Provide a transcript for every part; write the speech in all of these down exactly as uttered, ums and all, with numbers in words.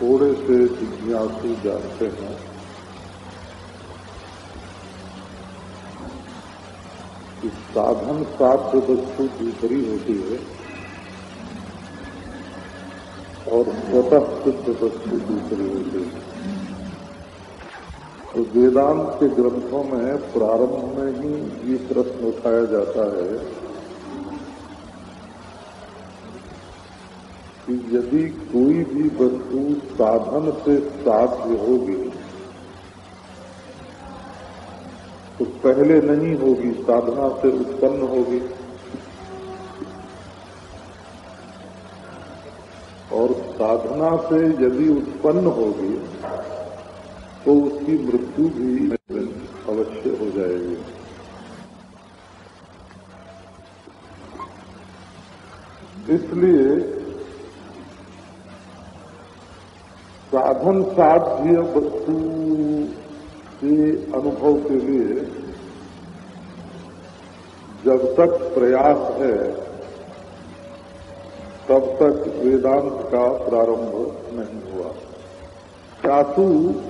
थोड़े से जिज्ञासु जानते हैं कि साधन साध्य वस्तु दूसरी होती है और स्वतः सिद्ध वस्तु दूसरी होती है। तो वेदांत के ग्रंथों में प्रारंभ में ही ये प्रश्न उठाया जाता है कि यदि कोई भी वस्तु साधन से साध्य होगी तो पहले नहीं होगी, साधना से उत्पन्न होगी, और साधना से यदि उत्पन्न होगी तो उसकी मृत्यु भी अवश्य हो जाएगी। इसलिए साधन साध्य वस्तु के अनुभव के लिए जब तक प्रयास है तब तक वेदांत का प्रारंभ नहीं हुआ। चातु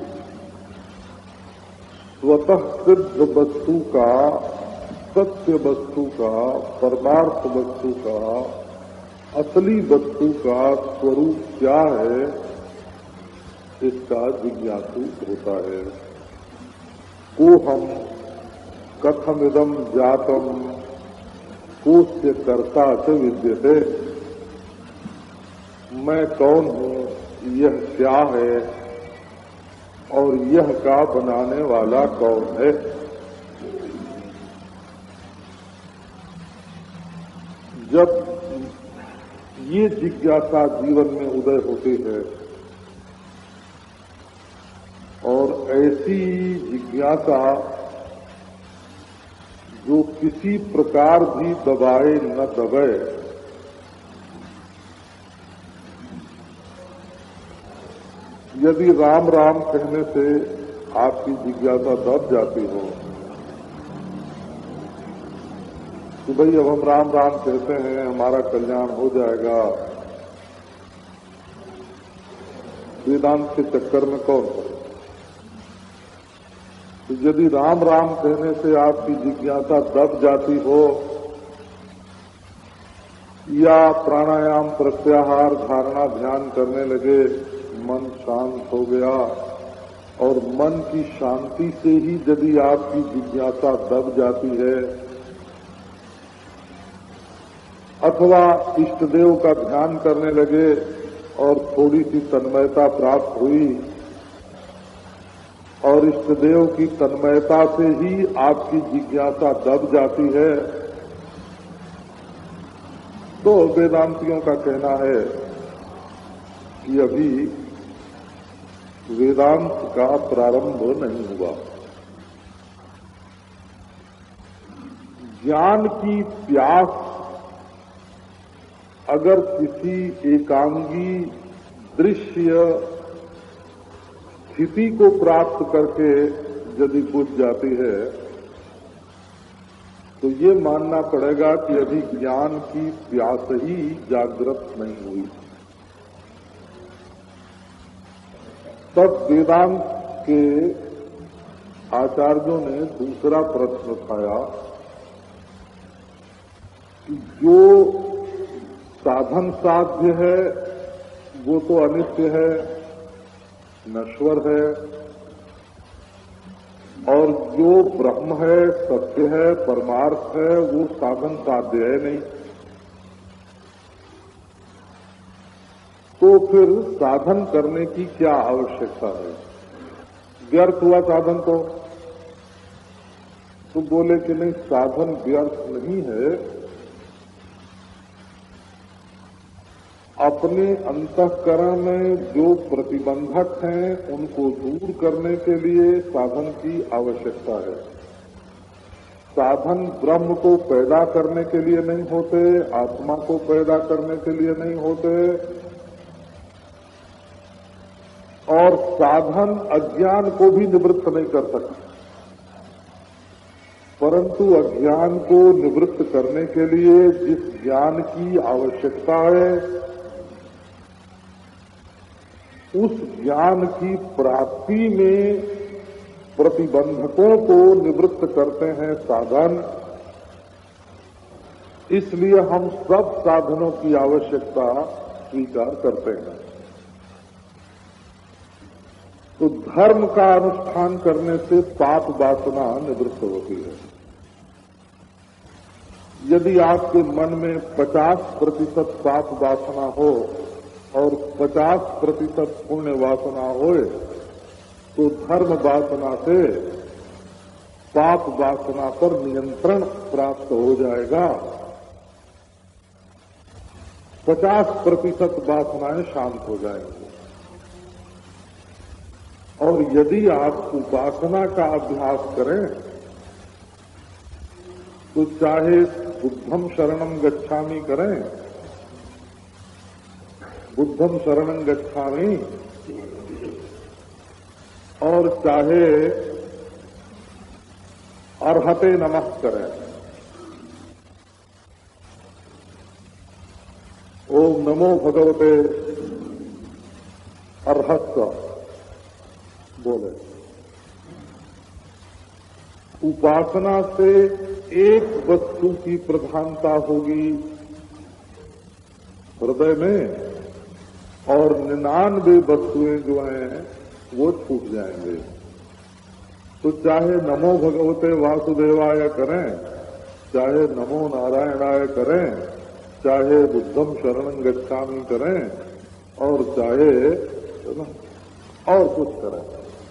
स्वतः सिद्ध वस्तु का, सत्य वस्तु का, परमार्थ वस्तु का, असली वस्तु का स्वरूप क्या है, इसका जिज्ञासु होता है। को हम कथमिदं जातम कोस्य कर्ता च विद्यते, मैं कौन हूँ, यह क्या है और यह का बनाने वाला कौन है। जब ये जिज्ञासा जीवन में उदय होती है और ऐसी जिज्ञासा जो किसी प्रकार भी दबाए न दबे, यदि राम राम कहने से आपकी जिज्ञासा दब जाती हो कि भाई अब हम राम राम कहते हैं, हमारा कल्याण हो जाएगा, वेदांत के चक्कर में कौन पड़े। तो यदि राम राम कहने से आपकी जिज्ञासा दब जाती हो या प्राणायाम प्रत्याहार धारणा ध्यान करने लगे, मन शांत हो गया और मन की शांति से ही यदि आपकी जिज्ञासा दब जाती है, अथवा इष्ट देव का ध्यान करने लगे और थोड़ी सी तन्मयता प्राप्त हुई और इष्ट देव की तन्मयता से ही आपकी जिज्ञासा दब जाती है, तो वेदांतियों का कहना है कि अभी वेदांत का प्रारंभ नहीं हुआ। ज्ञान की प्यास अगर किसी एकांगी दृश्य स्थिति को प्राप्त करके यदि बुझ जाती है तो ये मानना पड़ेगा कि अभी ज्ञान की प्यास ही जागृत नहीं हुई। तब वेदांत के आचार्यों ने दूसरा प्रश्न उठाया कि जो साधन साध्य है वो तो अनित्य है, नश्वर है, और जो ब्रह्म है, सत्य है, परमार्थ है, वो साधन साध्य है नहीं। तो फिर साधन करने की क्या आवश्यकता है, व्यर्थ हुआ साधन तो। तो बोले कि नहीं, साधन व्यर्थ नहीं है, अपने अंतःकरण में जो प्रतिबंधक हैं उनको दूर करने के लिए साधन की आवश्यकता है। साधन ब्रह्म को पैदा करने के लिए नहीं होते, आत्मा को पैदा करने के लिए नहीं होते, और साधन अज्ञान को भी निवृत्त नहीं कर सकते, परंतु अज्ञान को निवृत्त करने के लिए जिस ज्ञान की आवश्यकता है उस ज्ञान की प्राप्ति में प्रतिबंधकों को निवृत्त करते हैं साधन। इसलिए हम सब साधनों की आवश्यकता स्वीकार करते हैं। तो धर्म का अनुष्ठान करने से पाप वासना निवृत्त होती है। यदि आपके मन में पचास प्रतिशत पाप वासना हो और पचास प्रतिशत पुण्य वासना होए तो धर्म वासना से पाप वासना पर नियंत्रण प्राप्त हो जाएगा। पचास प्रतिशत वासनाएं शांत हो जाएंगी। और यदि आप उपासना का अभ्यास करें तो चाहे बुद्धम शरणम गच्छामि करें, बुद्धम शरणं गच्छामि, और चाहे अर्हते नमः करें, ओम नमो भगवते अर्हस्य बोले। उपासना से एक वस्तु की प्रधानता होगी हृदय में और निन्यानवे वस्तुएं जो हैं वो छूट जाएंगे। तो चाहे नमो भगवते वासुदेवाय करें, चाहे नमो नारायणाय करें, चाहे बुद्धम शरणं गच्छामि करें, और चाहे और कुछ करें,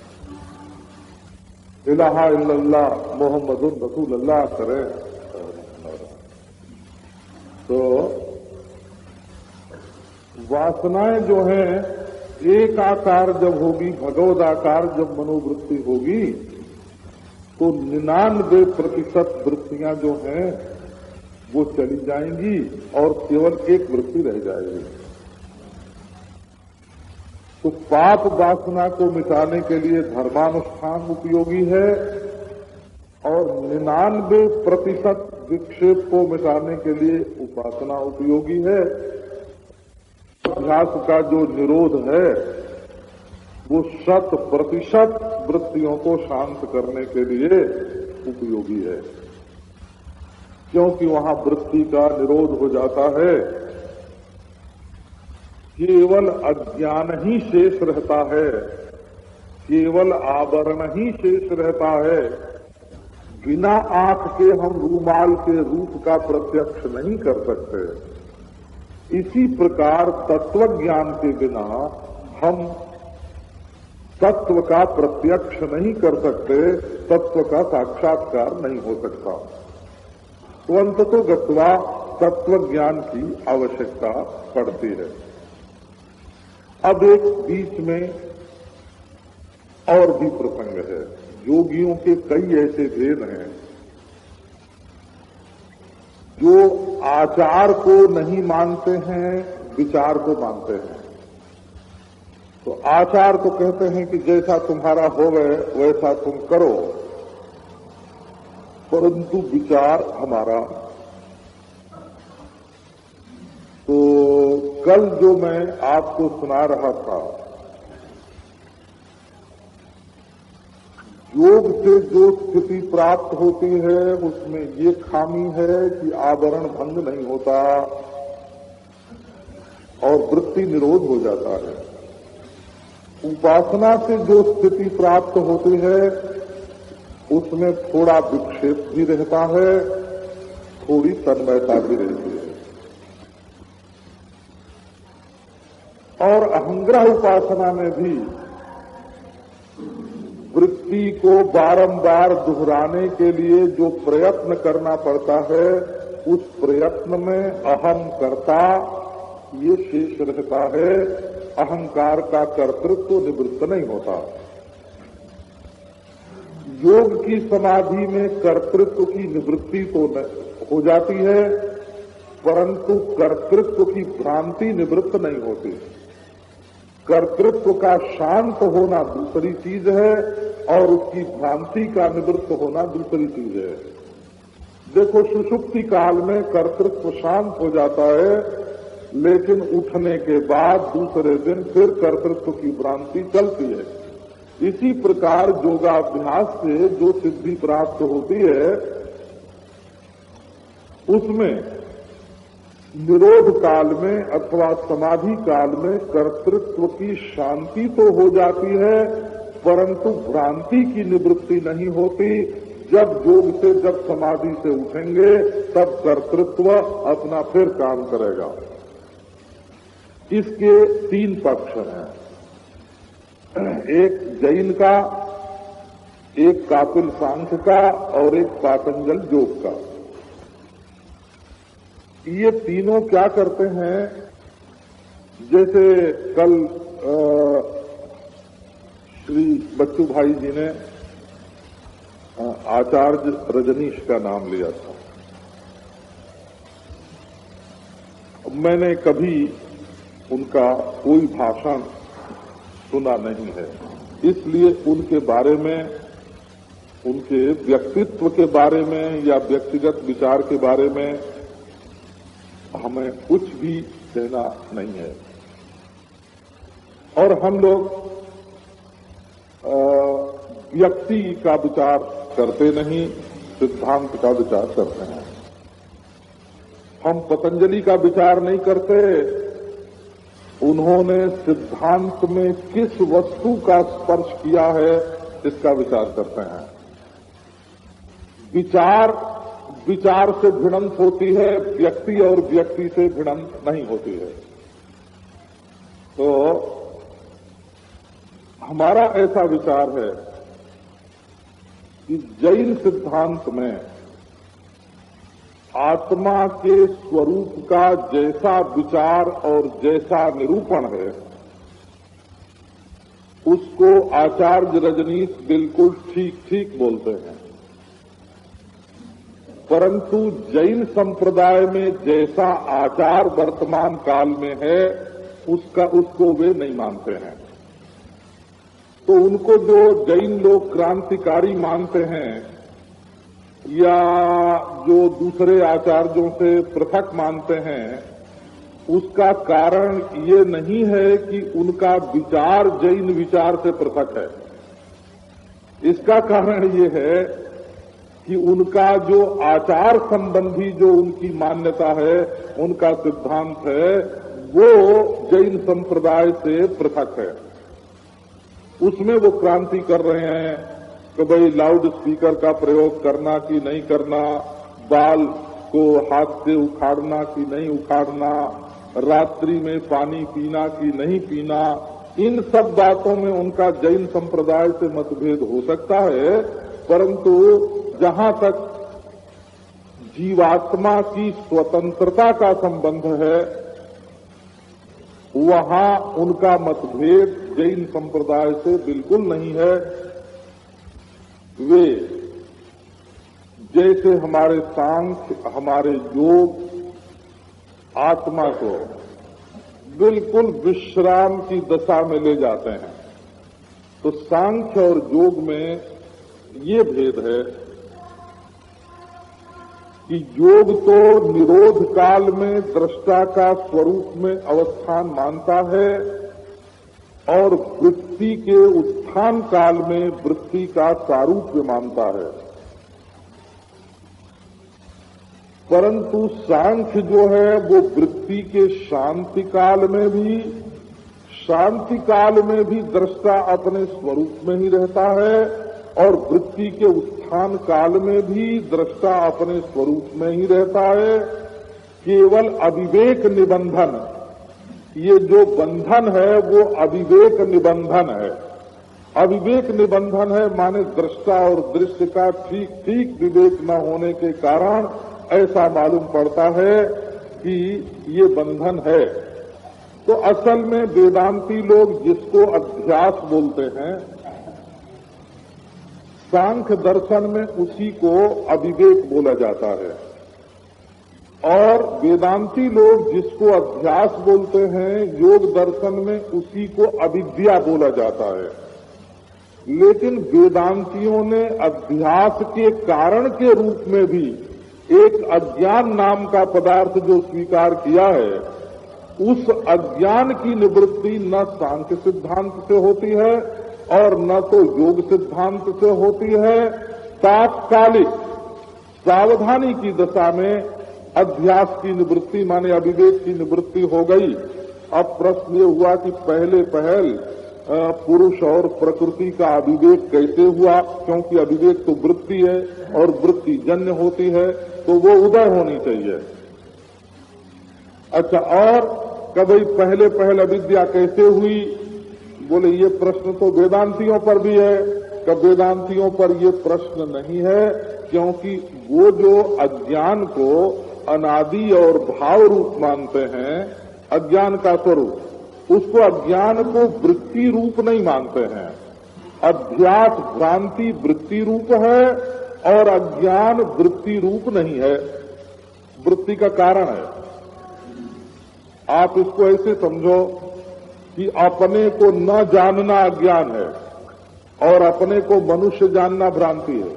इलाहा इल्लल्लाह मोहम्मदुर रसूलुल्लाह करें, तो वासनाएं जो हैं एक आकार जब होगी, भगवद आकार जब मनोवृत्ति होगी, तो निन्यानवे प्रतिशत वृत्तियां जो हैं वो चली जाएंगी और केवल एक वृत्ति रह जाएगी। तो पाप वासना को मिटाने के लिए धर्मानुष्ठान उपयोगी है और निन्यानवे प्रतिशत विक्षेप को मिटाने के लिए उपासना उपयोगी है। अभ्यास का जो निरोध है वो शत प्रतिशत वृत्तियों को शांत करने के लिए उपयोगी है, क्योंकि वहां वृत्ति का निरोध हो जाता है। केवल अज्ञान ही शेष रहता है, केवल आवरण ही शेष रहता है। बिना आंख के हम रूमाल के रूप का प्रत्यक्ष नहीं कर सकते। इसी प्रकार तत्व ज्ञान के बिना हम तत्व का प्रत्यक्ष नहीं कर सकते, तत्व का साक्षात्कार नहीं हो सकता। तो अंततो गत्वा तत्व ज्ञान की आवश्यकता पड़ती है। अब एक बीच में और भी प्रसंग है। योगियों के कई ऐसे भेद हैं जो आचार को नहीं मानते हैं, विचार को मानते हैं। तो आचार तो कहते हैं कि जैसा तुम्हारा हो गए वैसा तुम करो, परंतु विचार हमारा। तो कल जो मैं आपको सुना रहा था, योग से जो स्थिति प्राप्त होती है उसमें ये खामी है कि आवरण भंग नहीं होता और वृत्ति निरोध हो जाता है। उपासना से जो स्थिति प्राप्त होती है उसमें थोड़ा विक्षेप भी रहता है, थोड़ी तन्मयता भी रहती है। और अहंग्रह उपासना में भी वृत्ति को बारंबार दोहराने के लिए जो प्रयत्न करना पड़ता है, उस प्रयत्न में अहम कर्ता ये शेष रहता है। अहंकार का कर्तृत्व निवृत्त नहीं होता। योग की समाधि में कर्तृत्व की निवृत्ति तो हो जाती है, परंतु कर्तृत्व की भ्रांति निवृत्त नहीं होती। कर्तृत्व का शांत होना दूसरी चीज है और उसकी भ्रांति का निवृत्त होना दूसरी चीज है। देखो, सुषुप्ति काल में कर्तृत्व शांत हो जाता है लेकिन उठने के बाद दूसरे दिन फिर कर्तृत्व की भ्रांति चलती है। इसी प्रकार योगाभ्यास से जो सिद्धि प्राप्त होती है उसमें निरोध काल में अथवा समाधि काल में कर्तृत्व की शांति तो हो जाती है, परंतु भ्रांति की निवृत्ति नहीं होती। जब योग से जब समाधि से उठेंगे तब कर्तृत्व अपना फिर काम करेगा। इसके तीन पक्ष हैं, एक जैन का, एक कापिल सांख्य का और एक पातंजल योग का। ये तीनों क्या करते हैं, जैसे कल आ, श्री बच्चू भाई जी ने आचार्य रजनीश का नाम लिया था। मैंने कभी उनका कोई भाषण सुना नहीं है, इसलिए उनके बारे में, उनके व्यक्तित्व के बारे में या व्यक्तिगत विचार के बारे में हमें कुछ भी कहना नहीं है। और हम लोग व्यक्ति का विचार करते नहीं, सिद्धांत का विचार करते हैं। हम पतंजलि का विचार नहीं करते, उन्होंने सिद्धांत में किस वस्तु का स्पर्श किया है इसका विचार करते हैं। विचार विचार से भिड़ंत होती है, व्यक्ति और व्यक्ति से भिड़ंत नहीं होती है। तो हमारा ऐसा विचार है कि जैन सिद्धांत में आत्मा के स्वरूप का जैसा विचार और जैसा निरूपण है उसको आचार्य रजनीश बिल्कुल ठीक ठीक बोलते हैं, परंतु जैन संप्रदाय में जैसा आचार वर्तमान काल में है उसका उसको वे नहीं मानते हैं। तो उनको जो जैन लोग क्रांतिकारी मानते हैं या जो दूसरे आचार्यों से पृथक मानते हैं, उसका कारण ये नहीं है कि उनका विचार जैन विचार से पृथक है। इसका कारण ये है कि उनका जो आचार संबंधी जो उनकी मान्यता है, उनका सिद्धांत है, वो जैन संप्रदाय से पृथक है। उसमें वो क्रांति कर रहे हैं कि भाई लाउड स्पीकर का प्रयोग करना कि नहीं करना, बाल को हाथ से उखाड़ना कि नहीं उखाड़ना, रात्रि में पानी पीना कि नहीं पीना, इन सब बातों में उनका जैन संप्रदाय से मतभेद हो सकता है, परंतु जहां तक जीवात्मा की स्वतंत्रता का संबंध है वहां उनका मतभेद जैन संप्रदाय से बिल्कुल नहीं है। वे जैसे हमारे सांख्य, हमारे योग आत्मा को बिल्कुल विश्राम की दशा में ले जाते हैं, तो सांख्य और योग में ये भेद है कि योग तो निरोध काल में दृष्टा का स्वरूप में अवस्थान मानता है और वृत्ति के उत्थान काल में वृत्ति का सारूप्य मानता है, परंतु सांख्य जो है वो वृत्ति के शांति काल में भी शांति काल में भी दृष्टा अपने स्वरूप में ही रहता है और वृत्ति के उत्थान काल में भी दृष्टा अपने स्वरूप में ही रहता है। केवल अविवेक निबंधन, ये जो बंधन है वो अविवेक निबंधन है। अविवेक निबंधन है माने दृष्टा और दृश्य का ठीक ठीक विवेक न होने के कारण ऐसा मालूम पड़ता है कि ये बंधन है। तो असल में वेदांती लोग जिसको अध्यास बोलते हैं, सांख्य दर्शन में उसी को अविवेक बोला जाता है और वेदांती लोग जिसको अध्यास बोलते हैं योग दर्शन में उसी को अविद्या बोला जाता है। लेकिन वेदांतियों ने अध्यास के कारण के रूप में भी एक अज्ञान नाम का पदार्थ जो स्वीकार किया है, उस अज्ञान की निवृत्ति न सांख्य सिद्धांत से होती है और न तो योग सिद्धांत से होती है। तात्कालिक सावधानी की दशा में अध्यास की निवृत्ति माने अविवेक की निवृत्ति हो गई। अब प्रश्न ये हुआ कि पहले पहल पुरुष और प्रकृति का अविवेक कैसे हुआ, क्योंकि अविवेक तो वृत्ति है और वृत्ति जन्य होती है, तो वो उदय होनी चाहिए। अच्छा, और कभी पहले पहल अविद्या कैसे हुई? बोले ये प्रश्न तो वेदांतियों पर भी है। कब वेदांतियों पर ये प्रश्न नहीं है, क्योंकि वो जो अज्ञान को अनादि और भाव रूप मानते हैं, अज्ञान का स्वरूप, उसको अज्ञान को वृत्ति रूप नहीं मानते हैं। अध्यास भ्रांति वृत्ति रूप है और अज्ञान वृत्ति रूप नहीं है, वृत्ति का कारण है। आप इसको ऐसे समझो कि अपने को न जानना अज्ञान है और अपने को मनुष्य जानना भ्रांति है।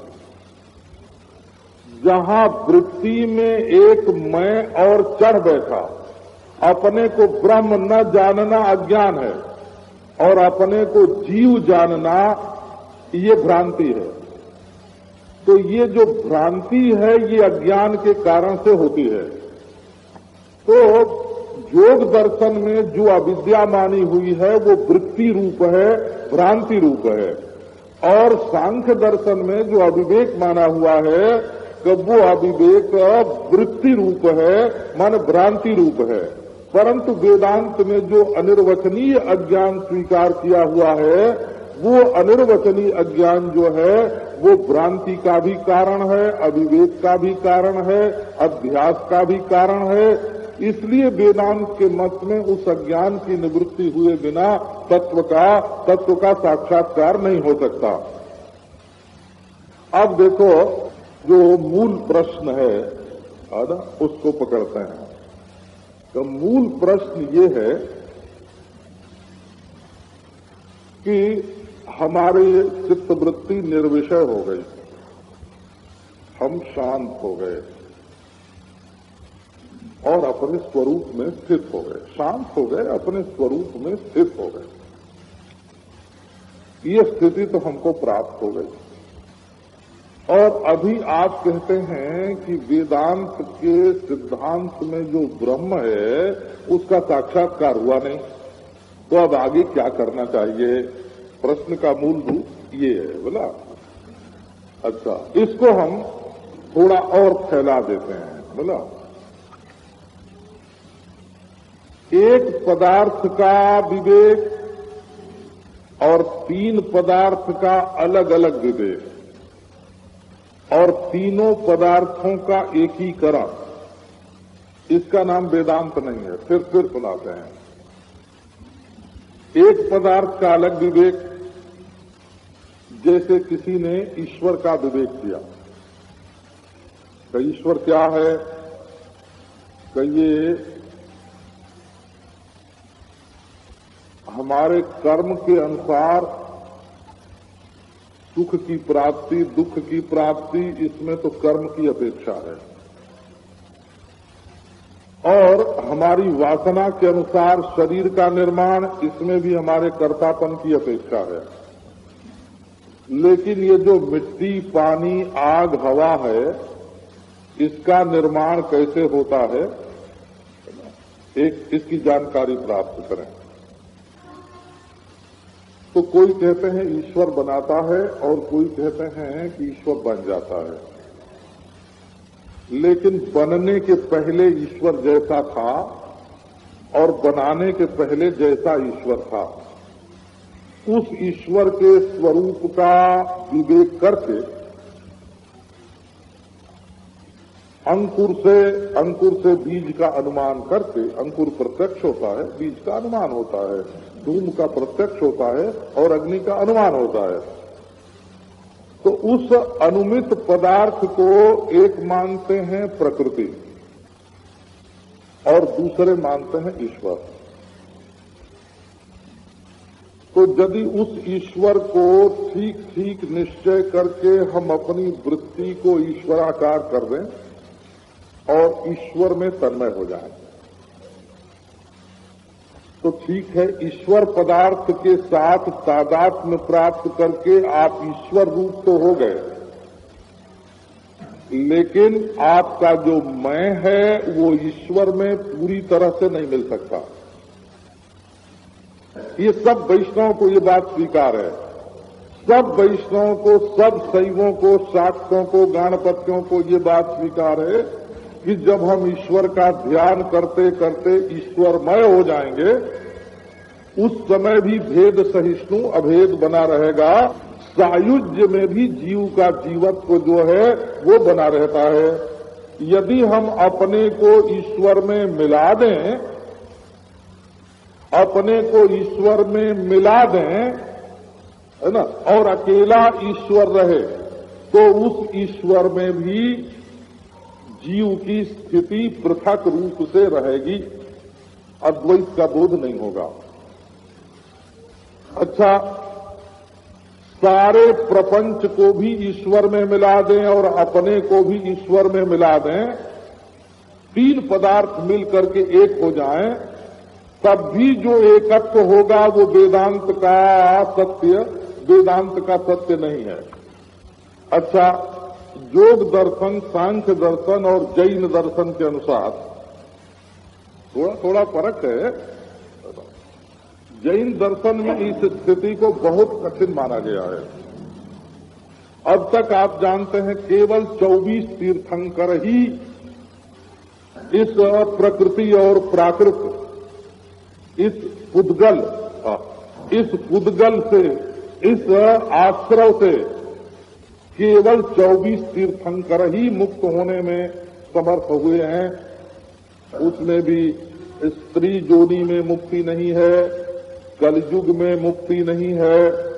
जहां वृत्ति में एक मैं और चढ़ बैठा, अपने को ब्रह्म न जानना अज्ञान है और अपने को जीव जानना ये भ्रांति है। तो ये जो भ्रांति है ये अज्ञान के कारण से होती है। तो योग दर्शन में जो अविद्या मानी हुई है वो वृत्ति रूप है, भ्रांति रूप है, और सांख्य दर्शन में जो अविवेक माना हुआ है कि वो अविवेक वृत्ति रूप है, मान भ्रांति रूप है। परंतु वेदांत में जो अनिर्वचनीय अज्ञान स्वीकार किया हुआ है, वो अनिर्वचनीय अज्ञान जो है वो भ्रांति का भी कारण है, अविवेक का भी कारण है, अध्यास का भी कारण है। इसलिए वेदांत के मत में उस अज्ञान की निवृत्ति हुए बिना तत्व का तत्व का साक्षात्कार नहीं हो सकता। अब देखो, जो मूल प्रश्न है ना, उसको पकड़ते हैं। तो मूल प्रश्न ये है कि हमारी चित्तवृत्ति निर्विषय हो गई, हम शांत हो गए और अपने स्वरूप में स्थित हो गए। शांत हो गए, अपने स्वरूप में स्थित हो गए। ये स्थिति तो हमको प्राप्त हो गई। और अभी आप कहते हैं कि वेदांत के सिद्धांत में जो ब्रह्म है उसका साक्षात्कार हुआ नहीं, तो अब आगे क्या करना चाहिए? प्रश्न का मूल रूप ये है, बोला। अच्छा, इसको हम थोड़ा और फैला देते हैं, बोला। एक पदार्थ का विवेक और तीन पदार्थ का अलग अलग विवेक और तीनों पदार्थों का एकीकरण, इसका नाम वेदांत नहीं है। फिर फिर सुनाते हैं। एक पदार्थ का अलग विवेक, जैसे किसी ने ईश्वर का विवेक किया कि ईश्वर क्या है, कि ये हमारे कर्म के अनुसार सुख की प्राप्ति, दुख की प्राप्ति, इसमें तो कर्म की अपेक्षा है, और हमारी वासना के अनुसार शरीर का निर्माण, इसमें भी हमारे कर्तापन की अपेक्षा है। लेकिन ये जो मिट्टी, पानी, आग, हवा है, इसका निर्माण कैसे होता है, एक इसकी जानकारी प्राप्त करें। तो कोई कहते हैं ईश्वर बनाता है और कोई कहते हैं कि ईश्वर बन जाता है। लेकिन बनने के पहले ईश्वर जैसा था और बनाने के पहले जैसा ईश्वर था, उस ईश्वर के स्वरूप का विवेक करके अंकुर से अंकुर से बीज का अनुमान करके, अंकुर प्रत्यक्ष होता है, बीज का अनुमान होता है, धूम का प्रत्यक्ष होता है और अग्नि का अनुमान होता है। तो उस अनुमित पदार्थ को एक मानते हैं प्रकृति और दूसरे मानते हैं ईश्वर। तो यदि उस ईश्वर को ठीक ठीक निश्चय करके हम अपनी वृत्ति को ईश्वराकार कर दें और ईश्वर में तन्मय हो जाए, तो ठीक है, ईश्वर पदार्थ के साथ तादात्म्य प्राप्त करके आप ईश्वर रूप तो हो गए, लेकिन आपका जो मैं है वो ईश्वर में पूरी तरह से नहीं मिल सकता। ये सब वैष्णव को ये बात स्वीकार है। सब वैष्णवों को, सब शैवों को, शाक्तों को, गणपतियों को ये बात स्वीकार है कि जब हम ईश्वर का ध्यान करते करते ईश्वरमय हो जाएंगे, उस समय भी भेद सहिष्णु अभेद बना रहेगा। सायुज्य में भी जीव का जीवत्व जो है वो बना रहता है। यदि हम अपने को ईश्वर में मिला दें, अपने को ईश्वर में मिला दें, है ना, और अकेला ईश्वर रहे, तो उस ईश्वर में भी जीव की स्थिति पृथक रूप से रहेगी, अद्वैत का बोध नहीं होगा। अच्छा, सारे प्रपंच को भी ईश्वर में मिला दें और अपने को भी ईश्वर में मिला दें, तीन पदार्थ मिलकर के एक हो जाएं, तब भी जो एकत्व होगा वो वेदांत का सत्य, वेदांत का सत्य नहीं है। अच्छा, योग दर्शन, सांख्य दर्शन और जैन दर्शन के अनुसार थोड़ा थोड़ा फर्क है। जैन दर्शन में इस स्थिति को बहुत कठिन माना गया है। अब तक आप जानते हैं केवल चौबीस तीर्थंकर ही इस प्रकृति और प्राकृत, इस पुद्गल, इस पुद्गल से, इस आश्रव से केवल चौबीस तीर्थंकर ही मुक्त होने में समर्थ हुए हैं। उसमें भी स्त्री जोनी में मुक्ति नहीं है, कलयुग में मुक्ति नहीं है।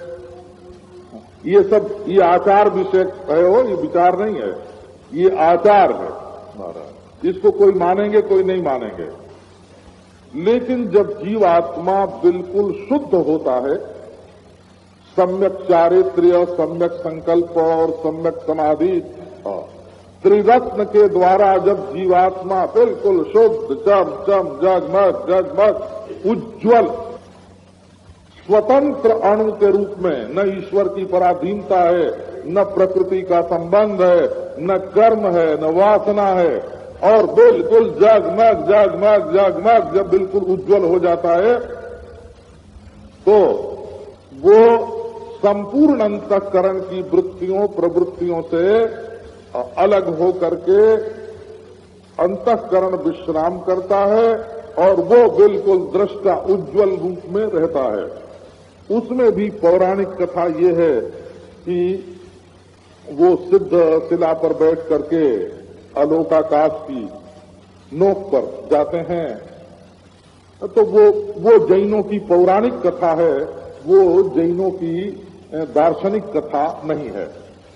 ये सब ये आचार विषय है, हो ये विचार नहीं है, ये आचार है महाराज। इसको कोई मानेंगे, कोई नहीं मानेंगे। लेकिन जब जीवात्मा बिल्कुल शुद्ध होता है, सम्यक चारित्र्य, सम्यक संकल्प और सम्यक समाधि, त्रिरत्न के द्वारा जब जीवात्मा बिल्कुल शुद्ध, चम चम जगमग जगमग उज्ज्वल स्वतंत्र अणु के रूप में, न ईश्वर की पराधीनता है, न प्रकृति का संबंध है, न कर्म है, न वासना है, और बिल्कुल जगमग जगमग जगमग जब बिल्कुल उज्ज्वल हो जाता है, तो वो संपूर्ण अंतःकरण की वृत्तियों प्रवृत्तियों से अलग हो करके अंतःकरण विश्राम करता है और वो बिल्कुल दृष्टा उज्ज्वल रूप में रहता है। उसमें भी पौराणिक कथा ये है कि वो सिद्ध शिला पर बैठ करके अलोकाकाश की नोक पर जाते हैं, तो वो वो जैनों की पौराणिक कथा है, वो जैनों की दार्शनिक कथा नहीं है।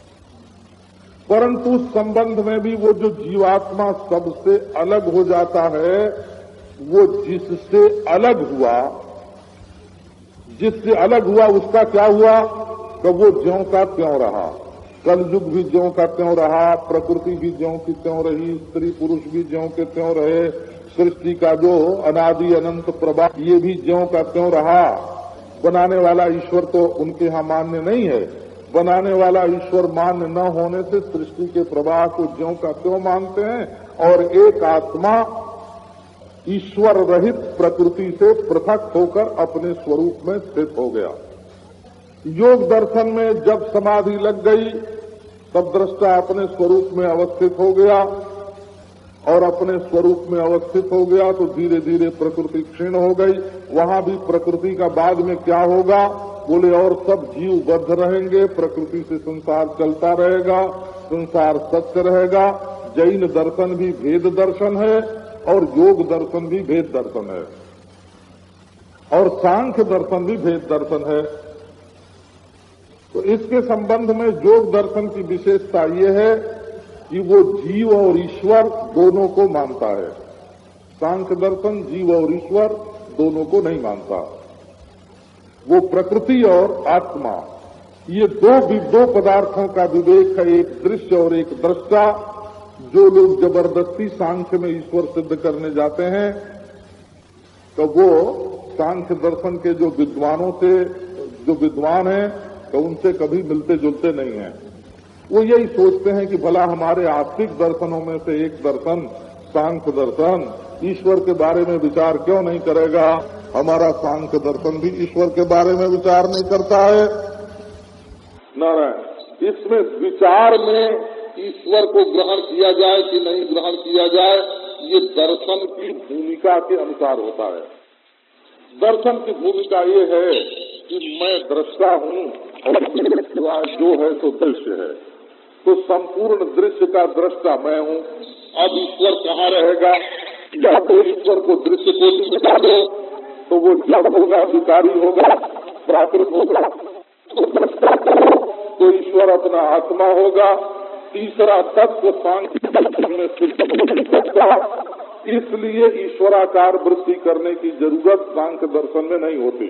परंतु उस संबंध में भी वो जो जीवात्मा सबसे अलग हो जाता है, वो जिससे अलग हुआ, जिससे अलग हुआ उसका क्या हुआ कि वो ज्यों का त्यों रहा। कलयुग भी ज्यों का त्यों रहा, प्रकृति भी ज्यों की त्यों रही, स्त्री पुरुष भी ज्यों के त्यों रहे, सृष्टि का जो अनादि अनंत प्रवाह ये भी ज्यों का त्यों रहा। बनाने वाला ईश्वर तो उनके यहाँ मान्य नहीं है। बनाने वाला ईश्वर मान्य न होने से सृष्टि के प्रवाह को ज्यों का त्यों मानते हैं और एक आत्मा ईश्वर रहित प्रकृति से पृथक होकर अपने स्वरूप में स्थित हो गया। योग दर्शन में जब समाधि लग गई, तब दृष्टा अपने स्वरूप में अवस्थित हो गया और अपने स्वरूप में अवस्थित हो गया तो धीरे धीरे प्रकृति क्षीण हो गई। वहां भी प्रकृति का बाद में क्या होगा, बोले और सब जीव बद्ध रहेंगे, प्रकृति से संसार चलता रहेगा, संसार सत्य रहेगा। जैन दर्शन भी भेद दर्शन है और योग दर्शन भी भेद दर्शन है और सांख्य दर्शन भी भेद दर्शन है। तो इसके संबंध में योग दर्शन की विशेषता ये है कि वो जीव और ईश्वर दोनों को मानता है। सांख्य दर्शन जीव और ईश्वर दोनों को नहीं मानता। वो प्रकृति और आत्मा, ये दो दो पदार्थों का विवेक है, एक दृश्य और एक दृष्टा। जो लोग जबरदस्ती सांख्य में ईश्वर सिद्ध करने जाते हैं तो वो सांख्य दर्शन के जो विद्वानों से जो विद्वान हैं तो उनसे कभी मिलते जुलते नहीं हैं। वो यही सोचते हैं कि भला हमारे आस्तिक दर्शनों में से एक दर्शन सांख्य दर्शन ईश्वर के बारे में विचार क्यों नहीं करेगा। हमारा सांख्य दर्शन भी ईश्वर के बारे में विचार नहीं करता है। नारायण, इसमें विचार में ईश्वर को ग्रहण किया जाए कि नहीं ग्रहण किया जाए, ये दर्शन की भूमिका के अनुसार होता है। दर्शन की भूमिका ये है कि मैं दृष्टा हूँ और जो है तो दृश्य है, तो संपूर्ण दृश्य का दृष्टा मैं हूँ। अब ईश्वर कहाँ रहेगा? या तो ईश्वर को दृश्य को दिखा दो तो वो जड़ होगा, विकारी होगा, प्राकृत होगा, तो ईश्वर अपना आत्मा होगा। तीसरा तत्व सांख्य में इसलिए ईश्वराकार वृत्ति करने की जरूरत सांख्य दर्शन में नहीं होती।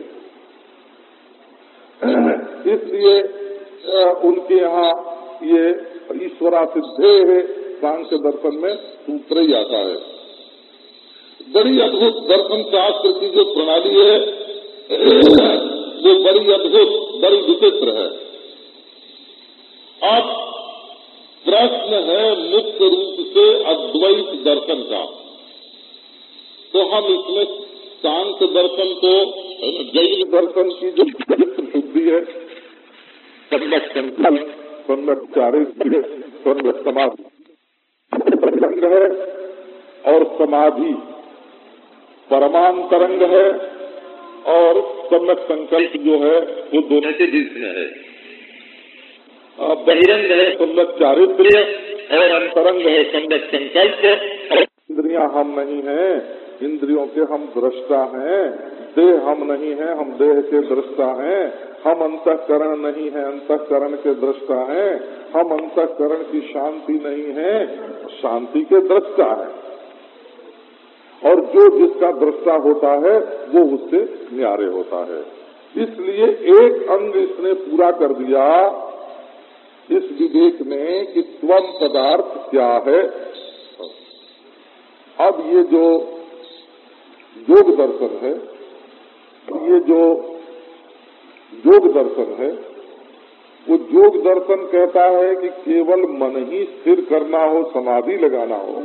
इसलिए उनके यहाँ ये ईश्वरा सिद्धे है सांख्य दर्शन में सूत्र ही आता है। बड़ी अद्भुत दर्शन शास्त्र की जो प्रणाली है वो बड़ी अद्भुत, बड़ी विचित्र है। अब प्रश्न है मुख्य रूप से अद्वैत दर्शन का, तो हम इसमें सांख्य दर्शन को जैन दर्शन की जो शुद्धि है, सम्यक संकल्प, सम्यक चारित्र्य, सम्यक समाधि है और समाधि परमांतरंग है और सम्यक संकल्प जो है वो दोनों के बीच में है। बहिरंग है सम्यक चारित्र्य और अंतरंग है सम्यक संकल्प। इंद्रियां हम नहीं हैं, इंद्रियों के हम दृष्टा हैं। देह हम नहीं हैं, हम देह के दृष्टा हैं। हम अंतःकरण नहीं है, अंतःकरण के दृष्टा हैं। हम अंतःकरण की शांति नहीं है, शांति के दृष्टा हैं। और जो जिसका दृष्टा होता है वो उससे न्यारे होता है। इसलिए एक अंग इसने पूरा कर दिया इस विवेक में कि त्वम पदार्थ क्या है। अब ये जो योग दर्शन है, ये जो योग दर्शन है वो योग दर्शन कहता है कि केवल मन ही स्थिर करना हो, समाधि लगाना हो,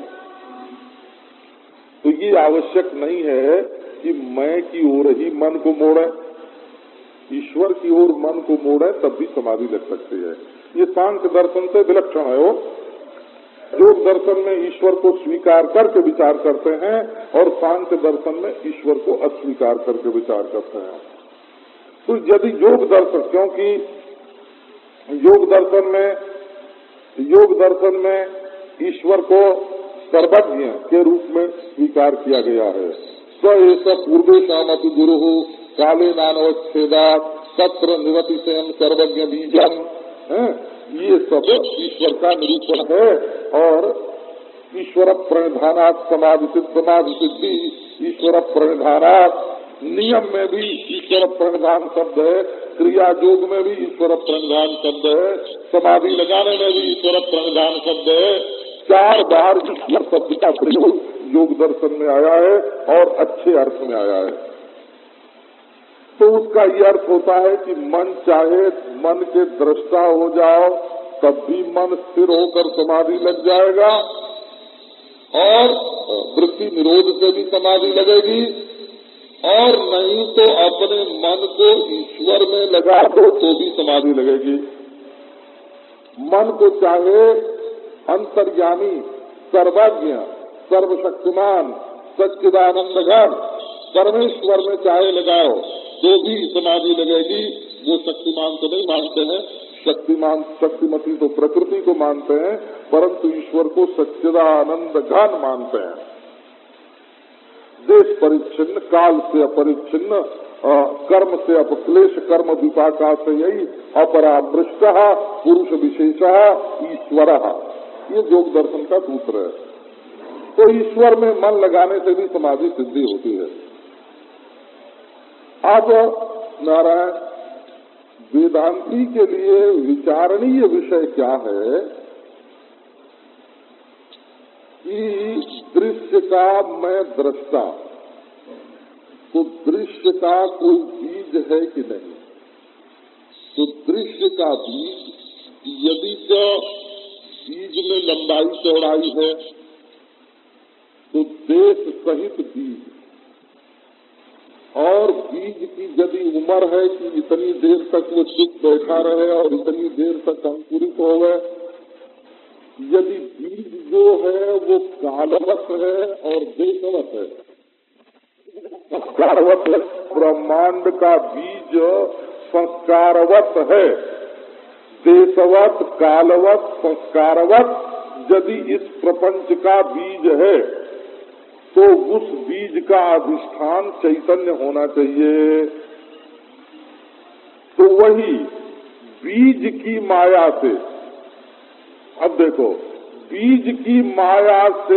तो ये आवश्यक नहीं है कि मैं की ओर ही मन को मोड़े, ईश्वर की ओर मन को मोड़े तब भी समाधि लग सकती है। ये सांख्य दर्शन से विलक्षण है। वो योग दर्शन में ईश्वर को स्वीकार करके विचार करते हैं और सांख्य दर्शन में ईश्वर को अस्वीकार करके विचार करते हैं। तो यदि योग दर्शन, क्योंकि योग दर्शन में योग दर्शन में ईश्वर को सर्वज्ञ के रूप में स्वीकार किया गया है। स ऐसा पूर्वे कामति गुरु काले नानवच्छेदा तत्र निरति स्वयं सर्वज्ञ बीजम, ये सब ईश्वर का निरूपण है। और ईश्वर प्रणिधानात् समाधि समाधि सिद्धि, ईश्वर प्रणिधानात् नियम में भी ईश्वर प्रणिधान शब्द है, क्रिया योग में भी ईश्वर प्रणिधान शब्द है, समाधि लगाने में भी ईश्वर प्रणिधान शब्द है। चार बार ईश्वर शब्द का प्रयोग योग दर्शन में आया है और अच्छे अर्थ में आया है। तो उसका ये अर्थ होता है कि मन चाहे मन के दृष्टा हो जाओ तब भी मन स्थिर होकर समाधि लग जाएगा और वृत्ति निरोध से भी समाधि लगेगी, और नहीं तो अपने मन को ईश्वर में लगा दो तो भी समाधि लगेगी। मन को चाहे अंतर्यामी, सर्वज्ञ, सर्वशक्तिमान, सच्चिदानंदघन परमेश्वर में चाहे लगाओ तो भी समाधि लगेगी। वो शक्तिमान तो नहीं मानते हैं, शक्तिमान शक्तिमती तो प्रकृति को मानते हैं, परंतु ईश्वर को सच्चिदानंद घन मानते हैं। देश परिच्छिन्न, काल से अपरिच्छिन्न, कर्म से अपक्लेश, कर्म विपाका से यही अपरामृष्ट पुरुष विशेष ईश्वर, ये योग दर्शन का सूत्र है। तो ईश्वर में मन लगाने से भी समाधि सिद्धि होती है। अब नारायण, वेदांती के लिए विचारणीय विषय क्या है कि दृश्य का मैं दृष्टा तो दृश्य का कोई बीज है कि नहीं? तो दृश्य का बीज, यदि तो बीज में लंबाई चौड़ाई है तो देश सहित बीज, और बीज की यदि उम्र है कि इतनी देर तक वो चुप बैठा रहे और इतनी देर तक अंकुरित हो गए, यदि बीज जो है वो कालवत है और देशवत है, संस्कारवत है, ब्रह्मांड का बीज संस्कारवत है, देशवत, कालवत, संस्कारवत यदि इस प्रपंच का बीज है तो उस बीज का अधिष्ठान चैतन्य होना चाहिए। तो वही बीज की माया से, अब देखो, बीज की माया से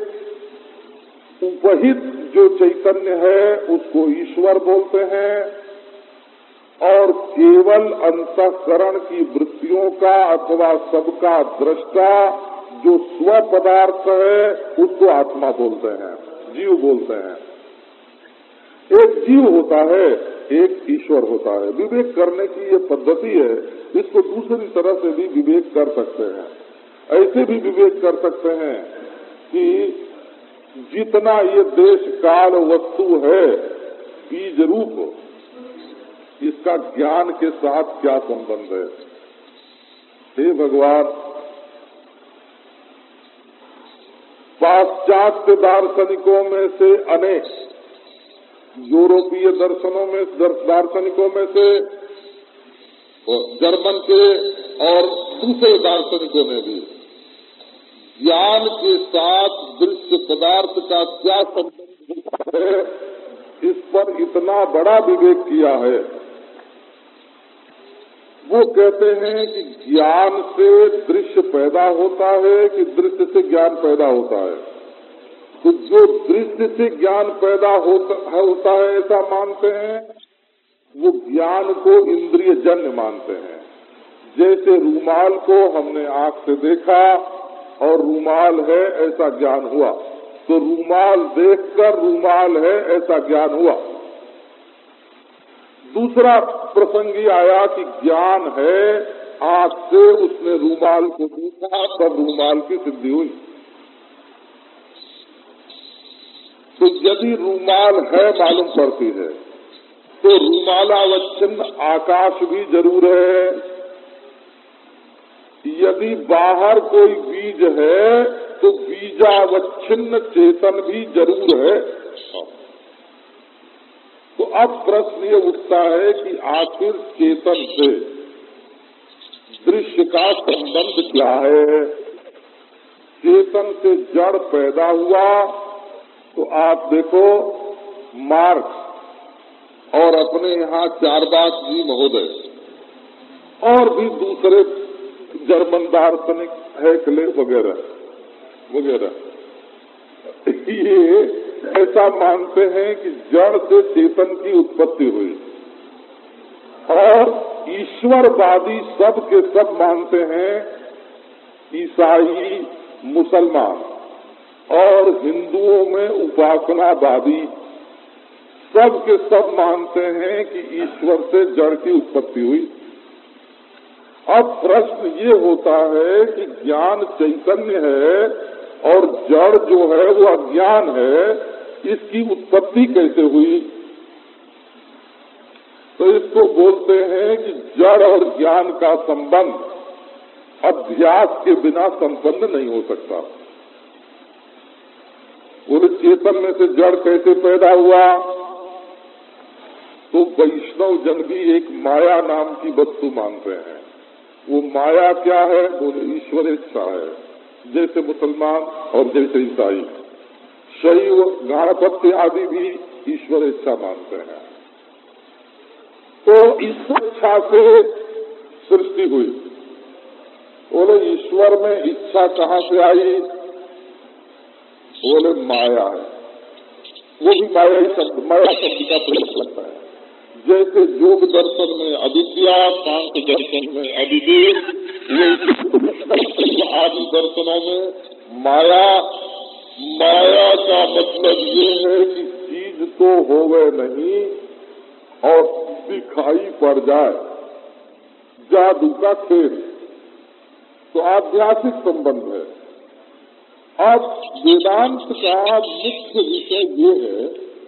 उपहित जो चैतन्य है उसको ईश्वर बोलते हैं, और केवल अंतःकरण की वृत्तियों का अथवा सबका दृष्टा जो स्व पदार्थ है उसको आत्मा बोलते हैं, जीव बोलते हैं। एक जीव होता है, एक ईश्वर होता है। विवेक करने की ये पद्धति है, इसको दूसरी तरह से भी विवेक कर सकते हैं। ऐसे भी विवेक कर सकते हैं कि जितना ये देश काल वस्तु है बीज रूप, इसका ज्ञान के साथ क्या संबंध है? हे भगवान, पाश्चात्य दार्शनिकों में से अनेक, यूरोपीय दर्शनों में दार्शनिकों में से, जर्मन के और दूसरे दार्शनिकों में भी ज्ञान के साथ दृश्य पदार्थ का क्या संबंध है, इस पर इतना बड़ा विवेक किया है। वो कहते हैं कि ज्ञान से दृश्य पैदा होता है कि दृश्य से ज्ञान पैदा होता है। तो जो दृश्य से ज्ञान पैदा होता है, होता है ऐसा मानते हैं, वो ज्ञान को इंद्रिय जन्य मानते हैं। जैसे रूमाल को हमने आंख से देखा और रूमाल है ऐसा ज्ञान हुआ, तो रूमाल देखकर रूमाल है ऐसा ज्ञान हुआ। दूसरा प्रसंग ये आया कि ज्ञान है, आंख से उसने रूमाल को देखा तब रूमाल की सिद्धि हुई। तो यदि रूमाल है मालूम पड़ती है तो रूमालावच्छिन्न आकाश भी जरूर है। यदि बाहर कोई बीज है तो बीजावच्छिन्न चेतन भी जरूर है। तो अब प्रश्न ये उठता है कि आखिर चेतन से दृश्य का संबंध क्या है? चेतन से जड़ पैदा हुआ तो आप देखो मार्क्स और अपने यहाँ चारबाग जी महोदय और भी दूसरे जर्मन दार्शनिक हैकले वगैरह वगैरह ये ऐसा मानते हैं कि जड़ से चेतन की उत्पत्ति हुई, और ईश्वरवादी सब के सब मानते हैं, ईसाई, मुसलमान और हिंदुओं में उपासनावादी सब के सब मानते हैं कि ईश्वर से जड़ की उत्पत्ति हुई। अब प्रश्न ये होता है कि ज्ञान चैतन्य है और जड़ जो है वो अज्ञान है, इसकी उत्पत्ति कैसे हुई? तो इसको बोलते हैं कि जड़ और ज्ञान का संबंध अध्यास के बिना संपन्न नहीं हो सकता। बोले चेतन में से जड़ कैसे पैदा हुआ? तो वैष्णव जन भी एक माया नाम की वस्तु मानते हैं। वो माया क्या है? बोले ईश्वर इच्छा है, जैसे मुसलमान और जैसे ईसाई। शैव, गणपत्य आदि भी ईश्वर इच्छा मानते हैं। तो इस इच्छा से सृष्टि हुई। बोले ईश्वर में इच्छा कहाँ से आई? बोले माया है। वो भी माया ही शब्द, माया शब्द का प्रयोग लगता है। जैसे योग दर्शन में अविद्या, सांख्य दर्शन में अविवेक, आदि दर्शनों में माया। माया का मतलब ये है कि चीज तो होवे नहीं, जाए, जादू का खेल, तो आध्यात्मिक संबंध है। अब वेदांत का मुख्य विषय ये है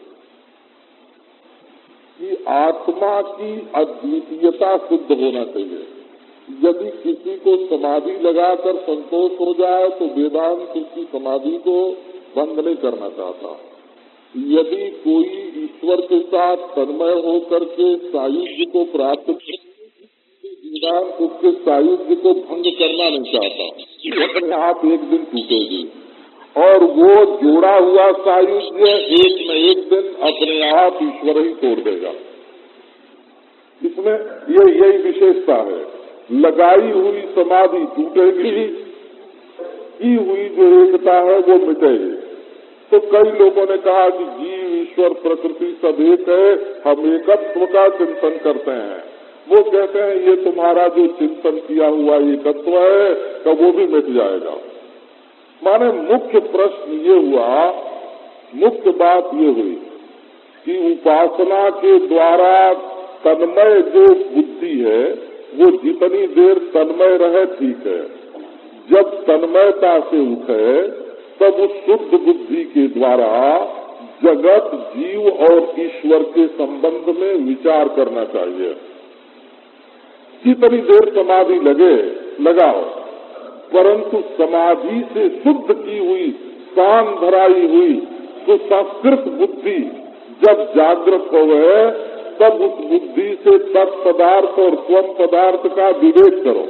कि आत्मा की अद्वितीयता सिद्ध होना चाहिए। यदि किसी को समाधि लगाकर संतोष हो जाए तो वेदांत उसकी समाधि को भंग नहीं करना चाहता। यदि कोई ईश्वर के साथ तन्मय होकर के सायुज्य को प्राप्त करे, वेदांत उसके सायुज्य को भंग करना नहीं चाहता। अपने आप एक दिन टूटेगी और वो जोड़ा हुआ सायुज्य एक न एक दिन अपने आप ईश्वर ही तोड़ देगा। इसमें ये यही विशेषता है। लगाई हुई समाधि टूटेगी, की हुई जो एकता है वो मिटेगी। तो कई लोगों ने कहा कि जीव ईश्वर प्रकृति सब एक है, हम एकत्व का चिंतन करते हैं। वो कहते हैं ये तुम्हारा जो चिंतन किया हुआ एकत्व है तो वो भी मिट जाएगा। माने मुख्य प्रश्न ये हुआ, मुख्य बात ये हुई कि उपासना के द्वारा तन्मय जो बुद्धि है वो जितनी देर तन्मय रहे ठीक है। जब तन्मयता से उठे तब उस शुद्ध बुद्धि के द्वारा जगत, जीव और ईश्वर के संबंध में विचार करना चाहिए। जितनी देर समाधि लगे लगाओ, परंतु समाधि से शुद्ध की हुई, शान धराई हुई सुसंस्कृत बुद्धि जब जागृत होवे तब उस बुद्धि से तत्पदार्थ और स्वम पदार्थ का विवेक करो।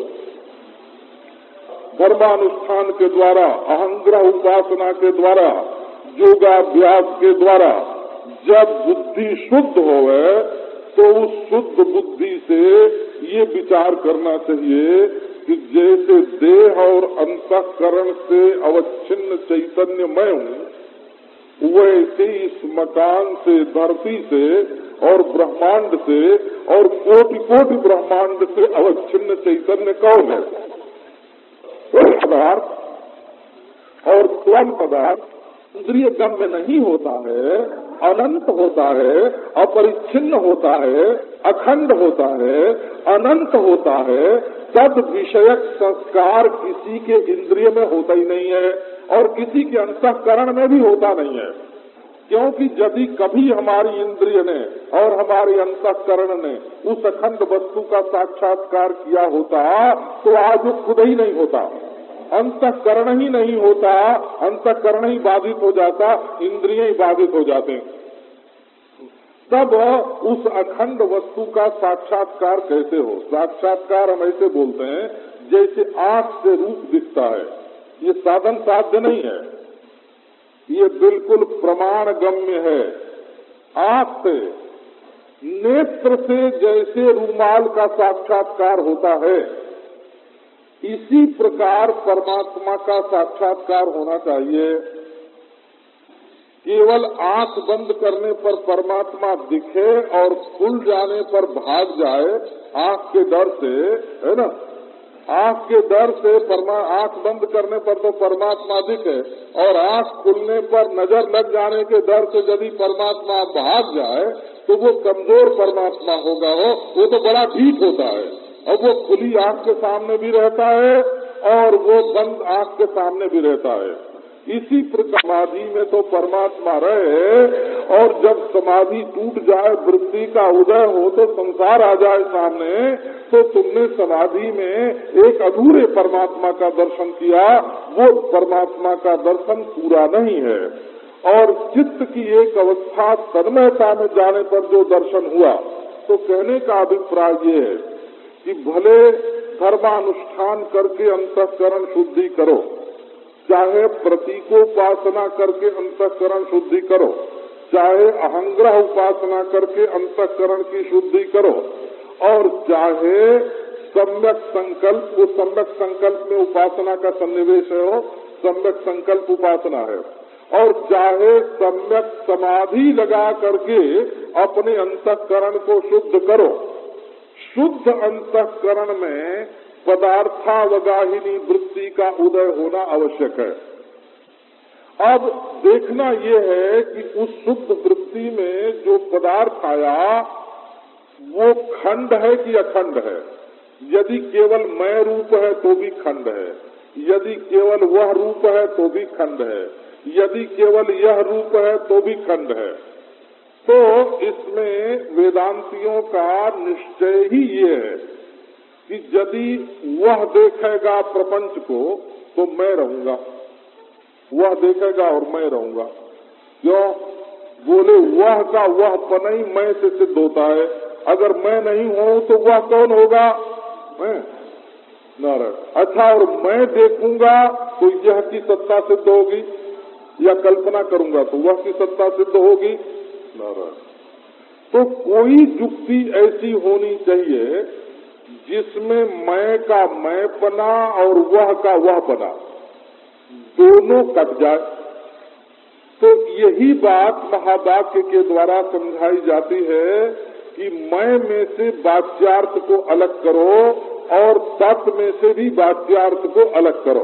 धर्मानुष्ठान के द्वारा, अहंग्रह उपासना के द्वारा, योगाभ्यास के द्वारा जब बुद्धि शुद्ध होवे तो उस शुद्ध बुद्धि से ये विचार करना चाहिए कि जैसे देह और अंतःकरण से अवच्छिन्न चैतन्य मैं हूँ, वैसे इस मकान से, धरती से और ब्रह्मांड से और कोटि कोटि ब्रह्मांड से अवच्छिन्न चैतन्य कौन है? पदार्थ और स्वयं पदार्थ इंद्रिय गम्य नहीं होता है, अनंत होता है, अपरिच्छिन्न होता है, अखंड होता है, अनंत होता है। तद विषयक संस्कार किसी के इंद्रिय में होता ही नहीं है और किसी के अंतःकरण में भी होता नहीं है। क्योंकि यदि कभी हमारी इंद्रिय ने और हमारे अंतःकरण ने उस अखंड वस्तु का साक्षात्कार किया होता तो आज वो खुद ही नहीं होता, अंतःकरण ही नहीं होता, अंतःकरण ही बाधित हो जाता, इंद्रिय ही बाधित हो जाते। तब उस अखंड वस्तु का साक्षात्कार कैसे हो? साक्षात्कार हम ऐसे बोलते हैं जैसे आंख से रूप दिखता है। ये साधन साध्य नहीं है, ये बिल्कुल प्रमाण गम्य है। आंख से, नेत्र से जैसे रूमाल का साक्षात्कार होता है, इसी प्रकार परमात्मा का साक्षात्कार होना चाहिए। केवल आंख बंद करने पर परमात्मा दिखे और खुल जाने पर भाग जाए, आंख के डर से, है ना, आंख के डर से परमा आंख बंद करने पर तो परमात्मा दिखे और आंख खुलने पर नजर लग जाने के डर से यदि परमात्मा भाग जाए तो वो कमजोर परमात्मा होगा। हो वो तो बड़ा ठीक होता है और वो खुली आंख के सामने भी रहता है और वो बंद आंख के सामने भी रहता है। इसी प्रकार समाधि में तो परमात्मा रहे और जब समाधि टूट जाए, वृत्ति का उदय हो तो संसार आ जाए सामने, तो तुमने समाधि में एक अधूरे परमात्मा का दर्शन किया, वो परमात्मा का दर्शन पूरा नहीं है। और चित्त की एक अवस्था तन्मयता में जाने पर जो दर्शन हुआ, तो कहने का अभिप्राय ये है कि भले धर्मानुष्ठान करके अंतःकरण शुद्धि करो, चाहे प्रतीकोपासना करके अंतःकरण शुद्धि करो, चाहे अहंग्रह उपासना करके अंतःकरण की शुद्धि करो, और चाहे सम्यक संकल्प, वो सम्यक संकल्प में उपासना का सन्निवेश है, हो सम्यक संकल्प उपासना है, और चाहे सम्यक समाधि लगा करके अपने अंतःकरण को शुद्ध करो। शुद्ध अंतःकरण में पदार्थावगाहिनी वृत्ति का उदय होना आवश्यक है। अब देखना यह है कि उस शुद्ध वृत्ति में जो पदार्थ आया वो खंड है कि अखंड है? यदि केवल मैं रूप है तो भी खंड है, यदि केवल वह रूप है तो भी खंड है, यदि केवल यह रूप है तो भी खंड है। तो इसमें वेदांतियों का निश्चय ही ये है कि यदि वह देखेगा प्रपंच को तो मैं रहूंगा, वह देखेगा और मैं रहूंगा। क्यों? बोले वह का वह पनई मैं से सिद्ध होता है। अगर मैं नहीं हूं तो वह कौन होगा? मैं। नारायण। अच्छा, और मैं देखूंगा तो यह की सत्ता सिद्ध होगी, या कल्पना करूंगा तो वह की सत्ता सिद्ध होगी। नारायण। तो कोई युक्ति ऐसी होनी चाहिए जिसमें मैं का मैं बना और वह का वह बना, दोनों कट जाए। तो यही बात महावाक्य के द्वारा समझाई जाती है कि मैं में से वाच्यार्थ को अलग करो और तत् में से भी वाच्यार्थ को अलग करो।